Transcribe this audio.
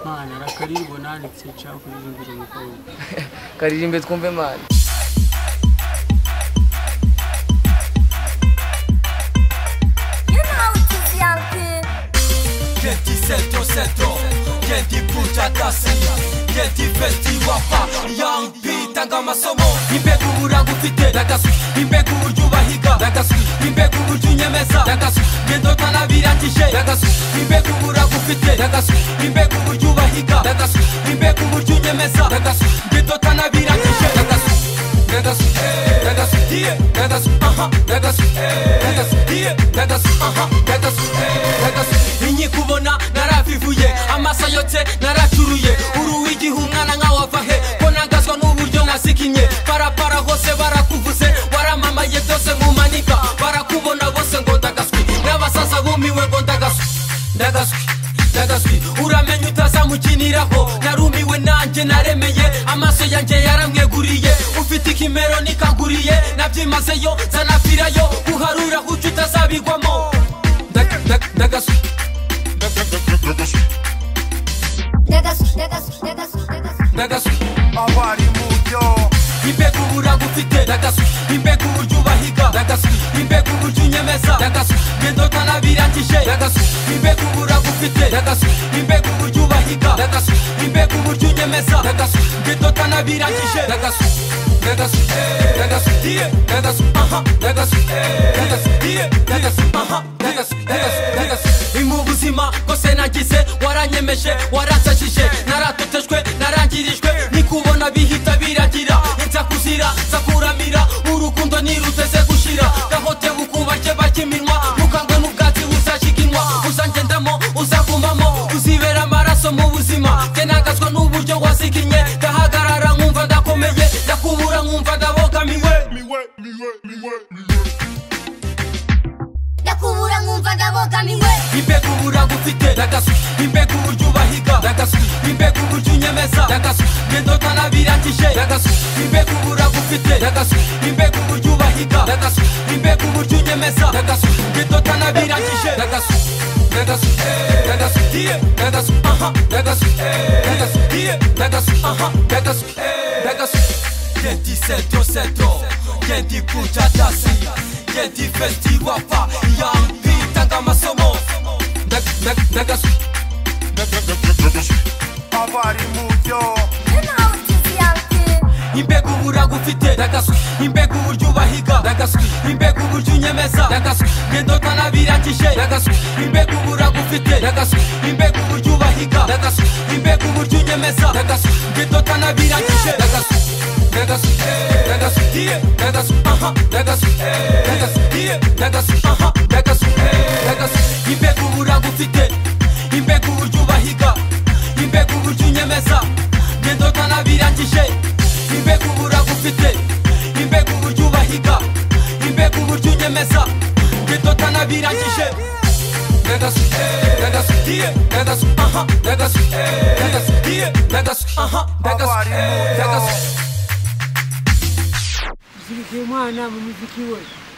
mana rakaririmbo nanditse cyangwa kuririmbira umukobwa karirimbe twumve mana Genti seto Genti puja dasi Genti festival pa Young P tanga amasomo Imbega uburanga ufite Dagasu Imbega uburyo ubahiga Dagasu Imbega uburyo unyemeza Dagasu Ngendo tanabirangije Dagasu Imbega uburanga ufite Dagasu Imbega uburyo ubahiga Dagasu Imbega uburyo unyemeza Dagasu Ngendo tanabirangije Dagasu Dagasu Dagasu Dagasu Dagasu Dagasu Dagasu Dagasu Dagasu Inyikubona naravivuye amaso yotse naracuruye uruwigi umwana nkaho avahe ko nangazwa n'uburyo nasikinye parapara hose barakuvuze waramamaye byose mumanika barakubona bose ngo ndagaswi n'abasaza bumiwe ngo ndagaswi uramenye utazamukiniraho narumiwe nanjye naremeye amaso yanjye yaramweguriye ufite ikimero nikaguriye nabyimazeyo zanapfirayo uharura uco utazabigwamo ndagaswi Dagaswi abari mujyo Imbega uburanga ufite Dagaswi Imbega uburyo ubahiga Dagaswi Imbega uburyo unyemeza Dagaswi Ngendo tanabirangije Dagaswi Imbega uburanga ufite Dagaswi Imbega uburyo ubahiga Dagaswi Imbega uburyo unyemeza Dagaswi Ngendo tanabirangije Dagaswi Dagaswi Dagaswi Dagaswi Dagaswi Dagaswi Dagaswi Mu buzima bwose nagize waranyemeje waransajije naratotejwe narangirijwe nikubona bihita biragira inza kuzira zakuramira urukundo niruteze gushira gahote bukubarye bakiminwa mukangwe n'ubwatsi uzashikinwa uzangendamo uzagumamo uzibera amaraso mu buzima jye nagazwa n'uburyo wasikinye gahagarara nkumva ndakomeye ndakubura nkumva ndabogamiwe ndakubura nkumva ndabogamiwe Imbega uburanga ufite Dagaswi Imbega uburyo ubahiga Dagaswi Imbega uburyo unyemeza Dagaswi Ngendo tanabirangije Dagaswi Imbega uburanga ufite Dagaswi Imbega uburyo ubahiga Dagaswi Imbega uburyo unyemeza Dagaswi Ngendo tanabirangije Dagaswi Dagaswi Dagaswi Dagaswi Dagaswi Dagaswi Dagaswi Dagaswi Genti seto Genti puja dasi Genti festival pa Young P tanga amasomo Dagaswi abari mujyo Imbega uburanga ufite Dagaswi Imbega uburyo ubahiga Dagaswi Imbega uburyo unyemeza Dagaswi Ngendo tanabirangije Dagaswi Imbega uburanga ufite Dagaswi Imbega uburyo ubahiga Dagaswi Imbega uburyo unyemeza Dagaswi Ngendo tanabirangije Dagaswi Dagaswi Dagaswi Dagaswi Dagaswi Dagaswi Dagaswi Imbega uburanga ufite Imbega uburyo ubahiga Imbega uburyo unyemeza Ngendo tanabirangije Imbega uburanga ufite Imbega uburyo ubahiga Imbega uburyo unyemeza Ngendo tanabirangije Dagaswi Dagaswi Dagaswi Dagaswi Dagaswi Dagaswi zirike mwana mu muziki we